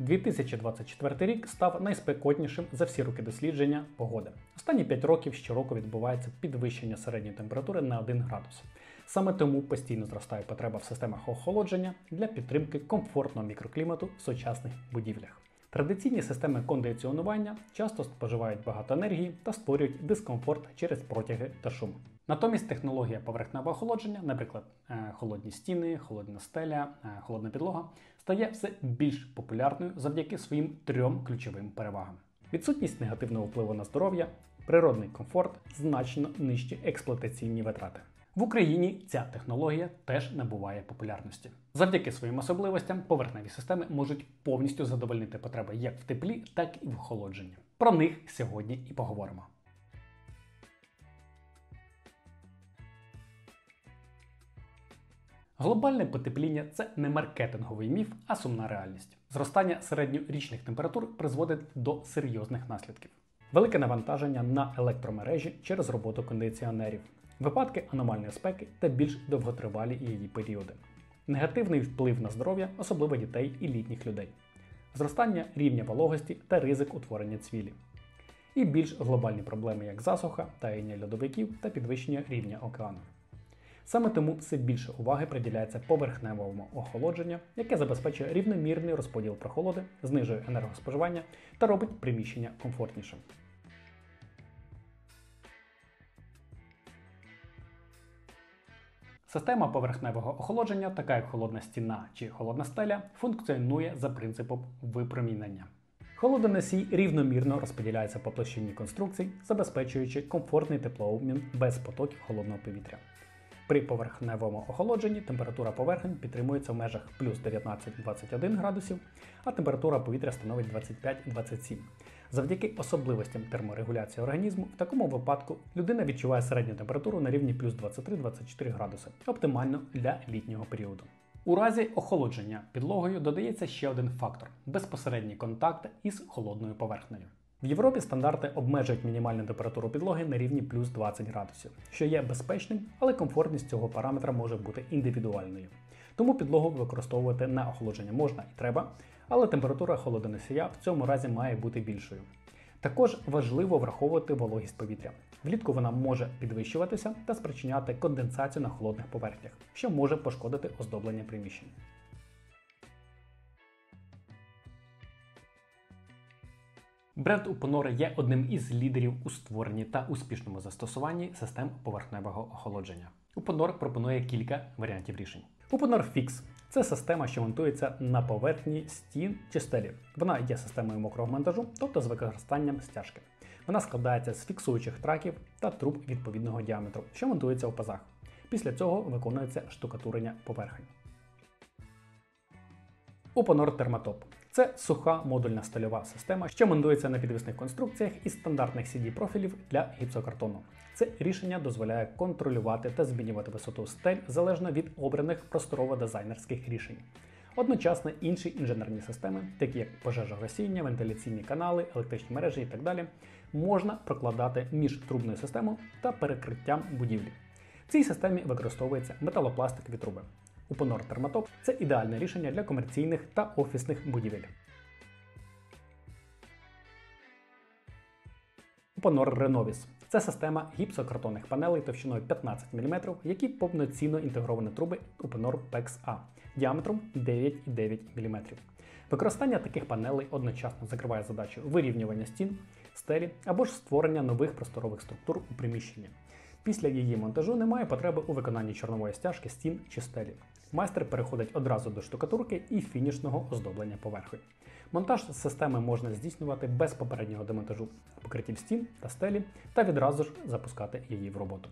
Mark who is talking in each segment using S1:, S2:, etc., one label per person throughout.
S1: 2024 рік став найспекотнішим за всі роки дослідження погоди. Останні 5 років щороку відбувається підвищення середньої температури на 1 градус. Саме тому постійно зростає потреба в системах охолодження для підтримки комфортного мікроклімату в сучасних будівлях. Традиційні системи кондиціонування часто споживають багато енергії та створюють дискомфорт через протяги та шум. Натомість технологія поверхневого охолодження, наприклад, холодні стіни, холодна стеля, холодна підлога, стає все більш популярною завдяки своїм 3 ключовим перевагам. Відсутність негативного впливу на здоров'я, природний комфорт, значно нижчі експлуатаційні витрати. В Україні ця технологія теж набуває популярності. Завдяки своїм особливостям поверхневі системи можуть повністю задовольнити потреби як в теплі, так і в охолодженні. Про них сьогодні і поговоримо. Глобальне потепління – це не маркетинговий міф, а сумна реальність. Зростання середньорічних температур призводить до серйозних наслідків. Велике навантаження на електромережі через роботу кондиціонерів, випадки аномальної спеки та більш довготривалі її періоди. Негативний вплив на здоров'я, особливо дітей і літніх людей. Зростання рівня вологості та ризик утворення цвілі. І більш глобальні проблеми, як засуха, таяння льодовиків та підвищення рівня океану. Саме тому все більше уваги приділяється поверхневому охолодженню, яке забезпечує рівномірний розподіл прохолоди, знижує енергоспоживання та робить приміщення комфортнішим. Система поверхневого охолодження, така як холодна стіна чи холодна стеля, функціонує за принципом випромінення. Холодоносій рівномірно розподіляється по площині конструкцій, забезпечуючи комфортний теплообмін без потоків холодного повітря. При поверхневому охолодженні температура поверхень підтримується в межах плюс 19-21 градусів, а температура повітря становить 25-27. Завдяки особливостям терморегуляції організму, в такому випадку людина відчуває середню температуру на рівні плюс 23-24 градуси, оптимально для літнього періоду. У разі охолодження підлогою додається ще один фактор – безпосередній контакт із холодною поверхнею. В Європі стандарти обмежують мінімальну температуру підлоги на рівні плюс 20 градусів, що є безпечним, але комфортність цього параметра може бути індивідуальною. Тому підлогу використовувати на охолодження можна і треба, але температура холодоносія в цьому разі має бути більшою. Також важливо враховувати вологість повітря. Влітку вона може підвищуватися та спричиняти конденсацію на холодних поверхнях, що може пошкодити оздоблення приміщень. Бренд Uponor є одним із лідерів у створенні та успішному застосуванні систем поверхневого охолодження. Uponor пропонує кілька варіантів рішень. Uponor Fix – це система, що монтується на поверхні стін чи стелі. Вона є системою мокрого монтажу, тобто з використанням стяжки. Вона складається з фіксуючих траків та труб відповідного діаметру, що монтуються у пазах. Після цього виконується штукатурення поверхень. Uponor Thermatop – це суха модульна стильова система, що монтується на підвісних конструкціях із стандартних CD-профілів для гіпсокартону. Це рішення дозволяє контролювати та змінювати висоту стель залежно від обраних просторово-дизайнерських рішень. Одночасно інші інженерні системи, такі як пожежогасіння, вентиляційні канали, електричні мережі і так далі, можна прокладати між трубною системою та перекриттям будівлі. В цій системі використовуються металопластикові труби. Uponor Thermatop – це ідеальне рішення для комерційних та офісних будівель. Uponor Renovis – це система гіпсокартонних панелей товщиною 15 мм, які повноцінно інтегровані труби Uponor PEX-A діаметром 9,9 мм. Використання таких панелей одночасно закриває задачу вирівнювання стін, стелі або ж створення нових просторових структур у приміщенні. Після її монтажу немає потреби у виконанні чорнової стяжки стін чи стелі. Майстер переходить одразу до штукатурки і фінішного оздоблення поверхонь. Монтаж системи можна здійснювати без попереднього демонтажу покриттів стін та стелі та відразу ж запускати її в роботу.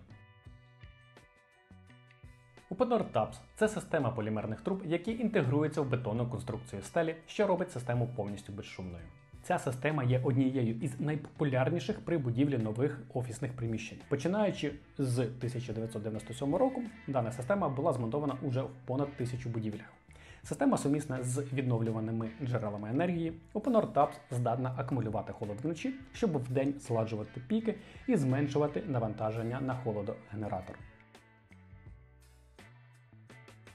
S1: Uponor Tabs – це система полімерних труб, які інтегруються в бетонну конструкцію стелі, що робить систему повністю безшумною. Ця система є однією із найпопулярніших при будівлі нових офісних приміщень. Починаючи з 1997 року, дана система була змонтована уже в понад 1000 будівлях. Система сумісна з відновлюваними джерелами енергії. Uponor Tabs здатна акумулювати холод вночі, щоб вдень згладжувати піки і зменшувати навантаження на холодогенератор.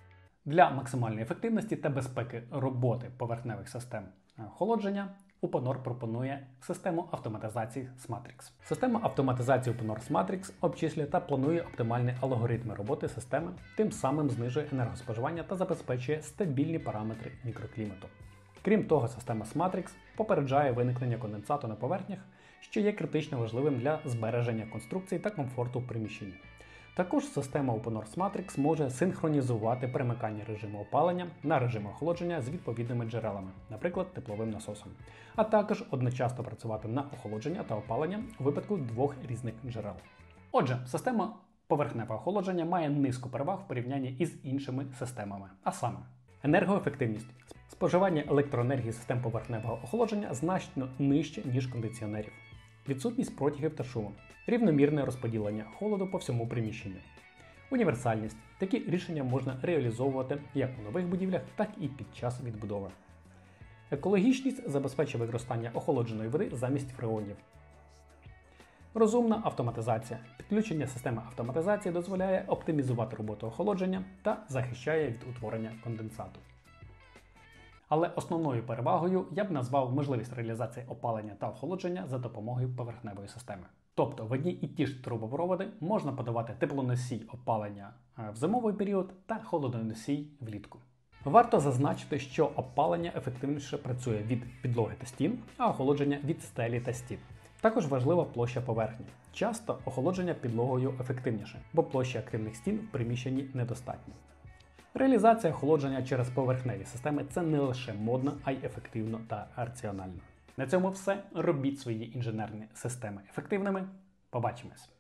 S1: Для максимальної ефективності та безпеки роботи поверхневих систем охолодження Uponor пропонує систему автоматизації SMATRIX. Система автоматизації Uponor SMATRIX обчислює та планує оптимальні алгоритми роботи системи, тим самим знижує енергоспоживання та забезпечує стабільні параметри мікроклімату. Крім того, система SMATRIX попереджає виникнення конденсату на поверхнях, що є критично важливим для збереження конструкцій та комфорту в приміщенні. Також система Uponor SMATRIX може синхронізувати перемикання режиму опалення на режим охолодження з відповідними джерелами, наприклад, тепловим насосом, а також одночасно працювати на охолодження та опалення у випадку двох різних джерел. Отже, система поверхневого охолодження має низку переваг в порівнянні із іншими системами, а саме енергоефективність. Споживання електроенергії систем поверхневого охолодження значно нижче, ніж кондиціонерів. Відсутність протягів та шуму. Рівномірне розподілення холоду по всьому приміщенню. Універсальність. Такі рішення можна реалізовувати як у нових будівлях, так і під час відбудови. Екологічність забезпечує використання охолодженої води замість фреонів. Розумна автоматизація. Підключення системи автоматизації дозволяє оптимізувати роботу охолодження та захищає від утворення конденсату. Але основною перевагою я б назвав можливість реалізації опалення та охолодження за допомогою поверхневої системи. Тобто в одні і ті ж трубопроводи можна подавати теплоносій опалення в зимовий період та холодоносій влітку. Варто зазначити, що опалення ефективніше працює від підлоги та стін, а охолодження від стелі та стін. Також важлива площа поверхні. Часто охолодження підлогою ефективніше, бо площа активних стін в приміщенні недостатньо. Реалізація охолодження через поверхневі системи – це не лише модно, а й ефективно та раціонально. На цьому все. Робіть свої інженерні системи ефективними. Побачимось!